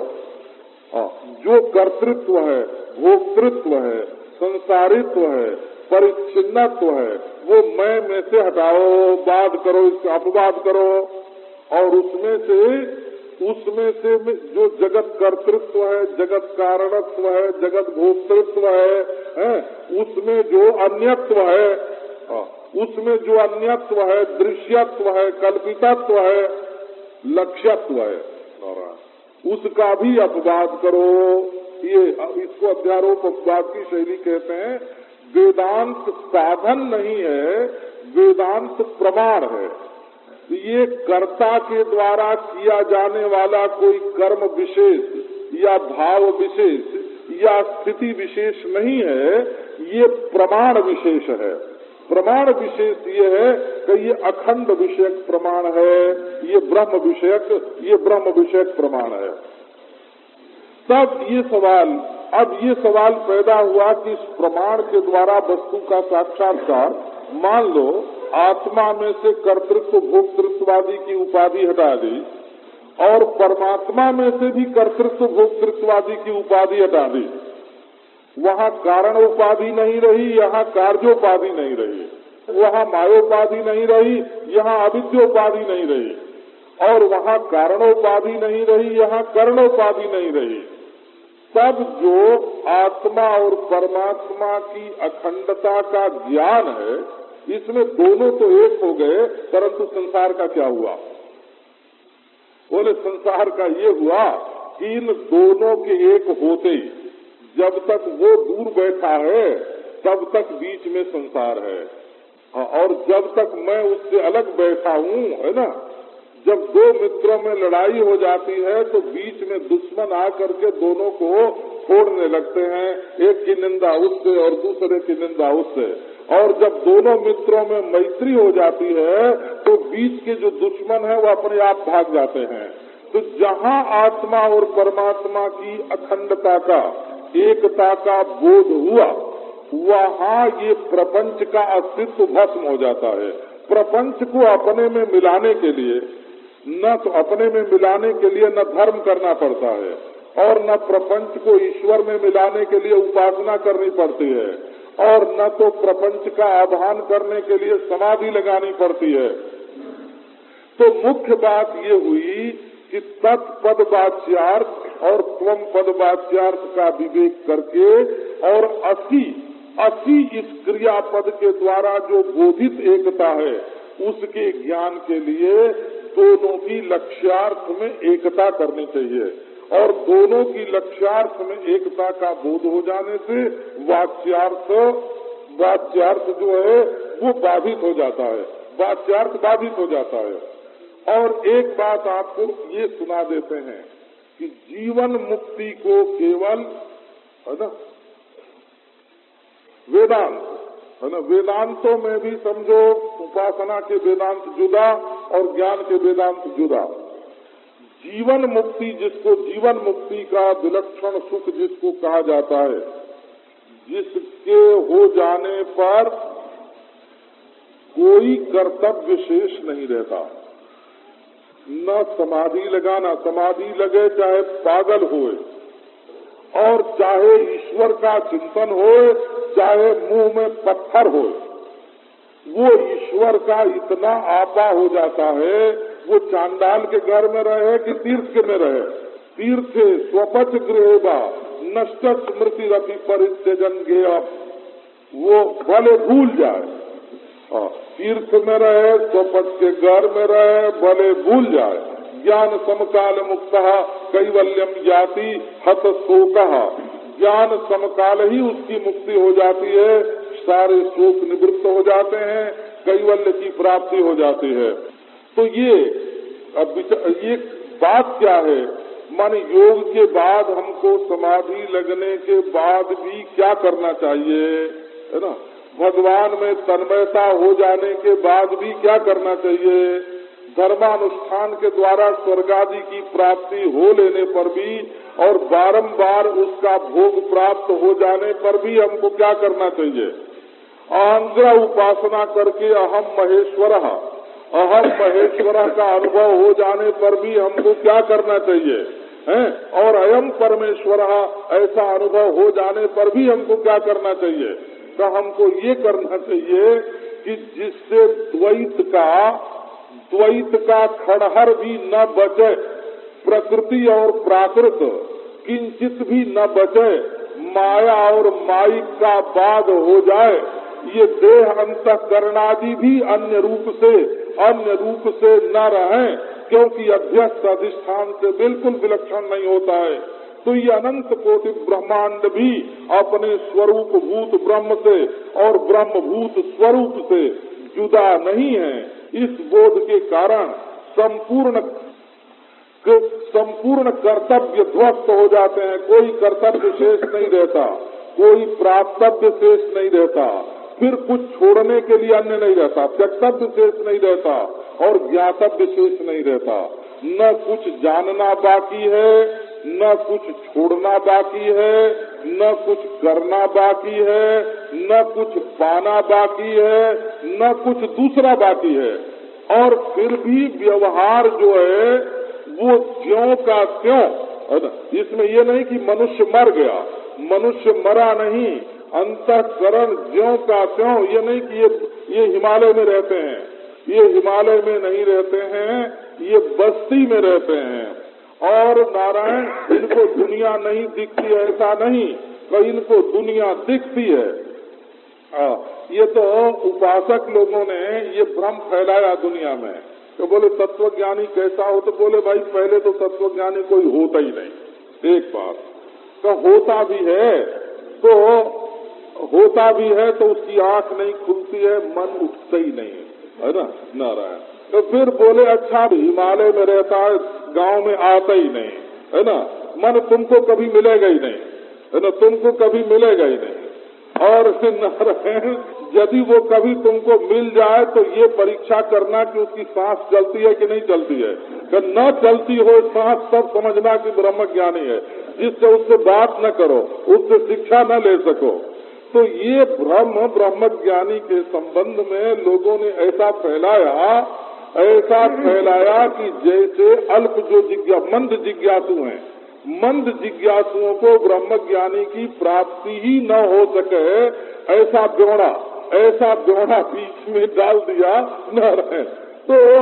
जो कर्तृत्व है, भोक्तृत्व है, संसारित्व है, परिच्छिन्नत्व है, वो मैं में से हटाओ, बाध करो, इसका अपवाद करो। और उसमें से उसमें से जो जगत कर्तृत्व है, जगत कारणत्व है, जगत भोक्तृत्व है, है उसमें जो अन्यत्व है, उसमें जो अन्यत्व है, दृश्यत्व है, कल्पितत्व है, लक्ष्यत्व है, उसका भी अपवाद करो। ये इसको अध्यारोप अपवाद की शैली कहते हैं। वेदांत साधन नहीं है, वेदांत प्रमाण है। ये कर्ता के द्वारा किया जाने वाला कोई कर्म विशेष या भाव विशेष या स्थिति विशेष नहीं है, ये प्रमाण विशेष है। प्रमाण विशेष ये है कि ये अखंड विषयक प्रमाण है, ये ब्रह्म विषयक ये ब्रह्म विषयक प्रमाण है। तब ये सवाल अब ये सवाल पैदा हुआ कि इस प्रमाण के द्वारा वस्तु का साक्षात्कार, मान लो आत्मा में से कर्तृत्व भोक्तृत्वादि की उपाधि हटा दी और परमात्मा में से भी कर्तृत्व भोक्तृत्वादि की उपाधि हटा दी, वहाँ कारण उपाधि नहीं रही, यहाँ कार्योपाधि नहीं रही, वहाँ मायोपाधि नहीं रही, यहाँ अविद्योपाधि नहीं रही, और वहाँ कारणोपाधि नहीं रही, यहाँ कर्णोपाधि नहीं रही। तब जो आत्मा और परमात्मा की अखंडता का ज्ञान है, इसमें दोनों तो एक हो गए, परंतु संसार का क्या हुआ? बोले संसार का ये हुआ कि इन दोनों के एक होते ही जब तक वो दूर बैठा है तब तक बीच में संसार है, और जब तक मैं उससे अलग बैठा हूँ, है ना, जब दो मित्रों में लड़ाई हो जाती है तो बीच में दुश्मन आकर के दोनों को फोड़ने लगते हैं, एक की निंदा उससे और दूसरे की निंदा उससे। और जब दोनों मित्रों में मैत्री हो जाती है तो बीच के जो दुश्मन है वो अपने आप भाग जाते हैं। तो जहाँ आत्मा और परमात्मा की अखंडता का, एकता का बोध हुआ, वहाँ ये प्रपंच का अस्तित्व भस्म हो जाता है। प्रपंच को अपने में मिलाने के लिए न तो अपने में मिलाने के लिए न धर्म करना पड़ता है और न प्रपंच को ईश्वर में मिलाने के लिए उपासना करनी पड़ती है, और न तो प्रपंच का आधान करने के लिए समाधि लगानी पड़ती है। तो मुख्य बात ये हुई कि तत्पद वाच्यार्थ और त्वम पद वाच्यार्थ का विवेक करके और असी असी इस क्रियापद के द्वारा जो बोधित एकता है उसके ज्ञान के लिए दोनों की लक्ष्यार्थ में एकता करनी चाहिए, और दोनों की लक्ष्यार्थ में एकता का बोध हो जाने से वाच्यार्थ वाच्यार्थ जो है वो बाधित हो जाता है, वाच्यार्थ बाधित हो जाता है। और एक बात आपको ये सुना देते हैं कि जीवन मुक्ति को केवल, है ना, वेदांत, है ना, वेदांतों में भी समझो उपासना के वेदांत जुदा और ज्ञान के वेदांत जुदा। जीवन मुक्ति जिसको जीवन मुक्ति का विलक्षण सुख जिसको कहा जाता है, जिसके हो जाने पर कोई कर्तव्य शेष नहीं रहता, न समाधि लगाना, समाधि लगे चाहे पागल होए और चाहे ईश्वर का चिंतन हो, चाहे मुंह में पत्थर हो, वो ईश्वर का इतना आपा हो जाता है, वो चांडाल के घर में रहे कि तीर्थ के में रहे, तीर्थे स्वपच गृहेबा नष्ट स्मृति रति परित्यजन गेय, वो भले भूल जाए, तीर्थ में रहे, स्वपच के घर में रहे, भले भूल जाए, ज्ञान समकाल मुक्तः कैवल्यम जाति हत शोकः, ज्ञान समकाल ही उसकी मुक्ति हो जाती है, सारे शोक निवृत्त हो जाते हैं, कैवल्य की प्राप्ति हो जाती है। तो ये अब ये बात क्या है, माने योग के बाद हमको समाधि लगने के बाद भी क्या करना चाहिए, है ना, भगवान में तन्मयता हो जाने के बाद भी क्या करना चाहिए, धर्मानुष्ठान के द्वारा स्वर्ग आदि की प्राप्ति हो लेने पर भी और बारंबार उसका भोग प्राप्त हो जाने पर भी हमको क्या करना चाहिए, अहंग्रह उपासना करके अहम महेश्वर अहम महेश्वर का अनुभव हो जाने पर भी हमको क्या करना चाहिए, हैं, और अयम परमेश्वर ऐसा अनुभव हो जाने पर भी हमको क्या करना चाहिए, तो हमको ये करना चाहिए कि जिससे द्वैत का द्वैत का खड़हर भी न बचे, प्रकृति और प्राकृत किंचित भी न बचे, माया और माइक का बाध हो जाए, ये देह अंतःकरणादि भी अन्य रूप से अन्य रूप से न रहे, क्योंकि अध्यस्त अधिष्ठान से बिल्कुल विलक्षण नहीं होता है। तो ये अनंत कोटि ब्रह्मांड भी अपने स्वरूप भूत ब्रह्म से और ब्रह्म भूत स्वरूप से जुदा नहीं है। इस बोध के कारण संपूर्ण संपूर्ण कर्तव्य ध्वस्त हो जाते हैं, कोई कर्तव्य शेष नहीं रहता, कोई प्राप्तव्य शेष नहीं रहता, फिर कुछ छोड़ने के लिए अन्य नहीं रहता, त्यक्तव्य शेष नहीं रहता और ज्ञातव्य शेष नहीं रहता, न कुछ जानना बाकी है, न कुछ छोड़ना बाकी है, न कुछ करना बाकी है, न कुछ पाना बाकी है, न कुछ दूसरा बाकी है, और फिर भी व्यवहार जो है वो ज्यों का त्यों। इसमें ये नहीं कि मनुष्य मर गया, मनुष्य मरा नहीं, अंतःकरण ज्यों का त्यों। ये नहीं कि ये ये हिमालय में रहते हैं, ये हिमालय में नहीं रहते हैं, ये बस्ती में रहते हैं। और नारायण इनको दुनिया नहीं दिखती, ऐसा नहीं कि इनको दुनिया दिखती है। आ, ये तो उपासक लोगों ने ये भ्रम फैलाया दुनिया में। तो बोले तत्वज्ञानी कैसा हो, तो बोले भाई पहले तो तत्वज्ञानी कोई होता ही नहीं। एक बात तो होता भी है तो होता भी है तो उसकी आंख नहीं खुलती है, मन उठता ही नहीं है ना, नारायण। तो फिर बोले अच्छा हिमालय में रहता है, गांव में आता ही नहीं है ना, मन तुमको कभी मिलेगा ही नहीं है ना, तुमको कभी मिलेगा ही नहीं। और नारायण यदि वो कभी तुमको मिल जाए तो ये परीक्षा करना कि उसकी सांस चलती है कि नहीं चलती है। कि न चलती हो सांस तब समझना कि ब्रह्म ज्ञानी है, जिससे उससे बात न करो, उससे शिक्षा न ले सको। तो ये भ्रम ब्रह्म ज्ञानी के संबंध में लोगों ने ऐसा फैलाया ऐसा फैलाया कि जैसे अल्प जो जिज्ञा मंद जिज्ञासु हैं, मंद जिज्ञासुओं को ब्रह्म ज्ञानी की प्राप्ति ही न हो सके, ऐसा ब्योड़ा ऐसा ब्योड़ा बीच में डाल दिया न रहे। तो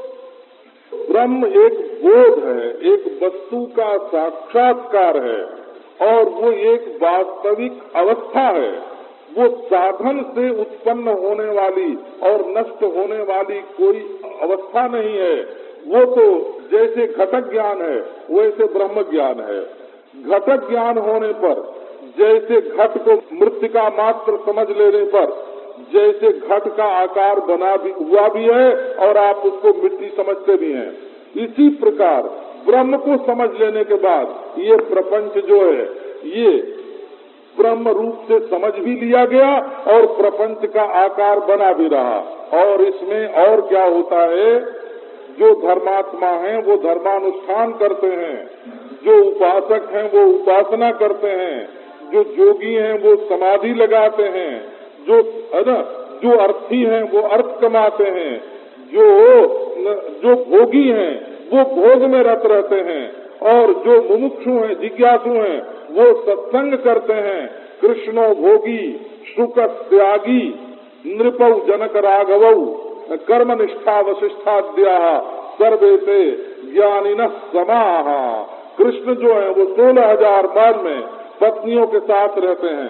ब्रह्म एक बोध है, एक वस्तु का साक्षात्कार है, और वो एक वास्तविक अवस्था है। वो साधन से उत्पन्न होने वाली और नष्ट होने वाली कोई अवस्था नहीं है। वो तो जैसे घटक ज्ञान है वैसे ब्रह्म ज्ञान है। घटक ज्ञान होने पर जैसे घट को मृत्तिका मात्र समझ लेने पर जैसे घट का आकार बना भी हुआ भी है और आप उसको मिट्टी समझते भी हैं, इसी प्रकार ब्रह्म को समझ लेने के बाद ये प्रपंच जो है ये ब्रह्म रूप से समझ भी लिया गया और प्रपंच का आकार बना भी रहा। और इसमें और क्या होता है, जो धर्मात्मा हैं वो धर्मानुष्ठान करते हैं, जो उपासक हैं वो उपासना करते हैं, जो जोगी हैं वो समाधि लगाते हैं, जो है ना जो अर्थी हैं वो अर्थ कमाते हैं, जो जो भोगी हैं वो भोग में रत रहते हैं, और जो मुमुक्षु हैं जिज्ञासु हैं वो सत्संग करते हैं। कृष्णो भोगी सुख त्यागी नृपौ जनक राघवौ कर्म निष्ठा वशिष्ठाद्या सर्वे से ज्ञानिनः समाः। कृष्ण जो है वो सोलह हजार मान में पत्नियों के साथ रहते हैं।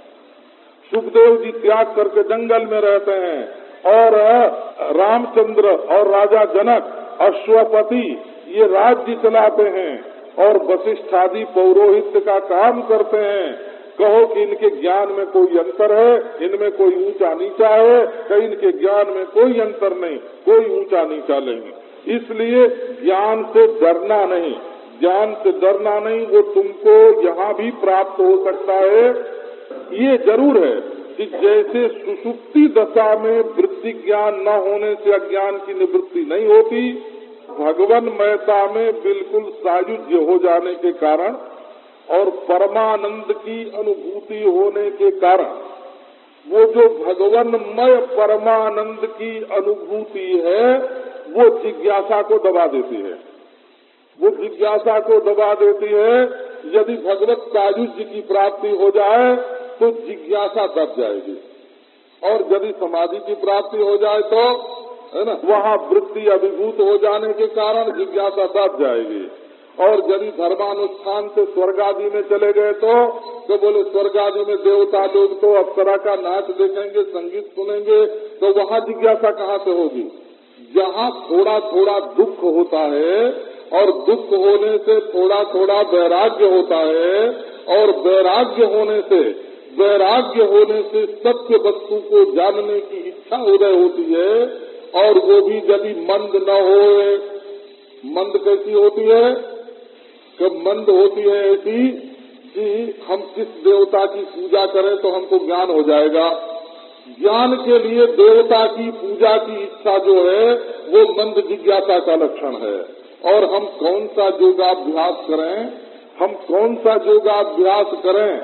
सुखदेव जी त्याग करके जंगल में रहते हैं और रामचंद्र और राजा जनक अश्वपति ये राज्य चलाते हैं और वशिष्ठ आदि पौरोहित्य का काम करते हैं। कहो कि इनके ज्ञान में कोई अंतर है, इनमें कोई ऊंचा नीचा है, कि इनके ज्ञान में कोई अंतर नहीं, कोई ऊंचा नीचा नहीं। इसलिए ज्ञान से डरना नहीं, ज्ञान से डरना नहीं, वो तुमको यहाँ भी प्राप्त हो सकता है। ये जरूर है कि जैसे सुषुप्ति दशा में वृत्ति ज्ञान न होने से अज्ञान की निवृत्ति नहीं होती, भगवन महता में बिल्कुल सायुज्य हो जाने के कारण और परमानंद की अनुभूति होने के कारण वो जो भगवनमय परमानंद की अनुभूति है वो जिज्ञासा को दबा देती है। वो जिज्ञासा को दबा देती है। यदि भगवत सायुज्य की प्राप्ति हो जाए तो जिज्ञासा दब जाएगी, और यदि समाधि की प्राप्ति हो जाए तो है ना, वहाँ वृत्ति अभिभूत हो जाने के कारण जिज्ञासा दब जाएगी। और यदि धर्मानुष्ठान से स्वर्ग आदि में चले गए तो तो बोले स्वर्ग आदि में देवता लोग तो अप्सरा का नाच देखेंगे, संगीत सुनेंगे, तो वहाँ जिज्ञासा कहाँ से होगी? जहाँ थोड़ा थोड़ा दुख होता है और दुख होने से थोड़ा थोड़ा वैराग्य होता है, और वैराग्य होने से वैराग्य होने से सत्य वस्तु को जानने की इच्छा उदय होती है, और वो भी यदि मंद न हो। मंद कैसी होती है? कि मंद होती है ऐसी कि हम किस देवता की पूजा करें तो हमको ज्ञान हो जाएगा। ज्ञान के लिए देवता की पूजा की इच्छा जो है वो मंद जिज्ञासा का लक्षण है। और हम कौन सा योगाभ्यास करें, हम कौन सा योगाभ्यास करें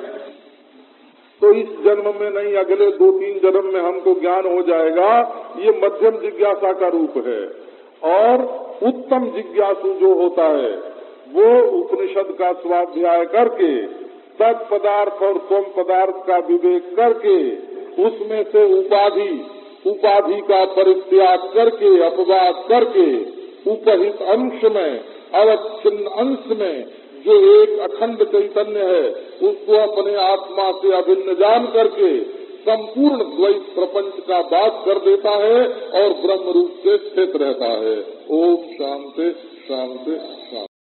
तो इस जन्म में नहीं अगले दो तीन जन्म में हमको ज्ञान हो जाएगा, ये मध्यम जिज्ञासा का रूप है। और उत्तम जिज्ञासु जो होता है वो उपनिषद का स्वाध्याय करके तत्पदार्थ और स्वम पदार्थ का विवेक करके उसमें से उपाधि उपाधि का परित्याग करके अपवाद करके उपहित अंश में अवच्छिन्न अंश में जो एक अखंड चैतन्य है उसको अपने आत्मा से अभिन्न जान करके संपूर्ण द्वैत प्रपंच का बात कर देता है और ब्रह्म रूप से स्थित रहता है। ओम शांति शांति शांति।